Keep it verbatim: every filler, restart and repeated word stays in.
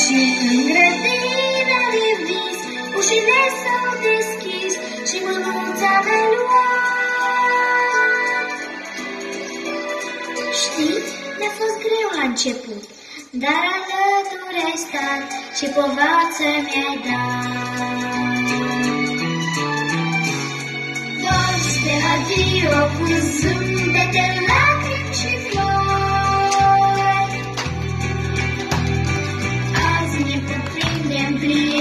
Și în grădina de vis ușile s-au deschis și mânuța mea luat. Știi, mi-a fost greu la început, dar alături ai stat și povață mi-ai dat. Toți de adio cu zâmbete, lacrimi și flori, azi ne cuprindem prin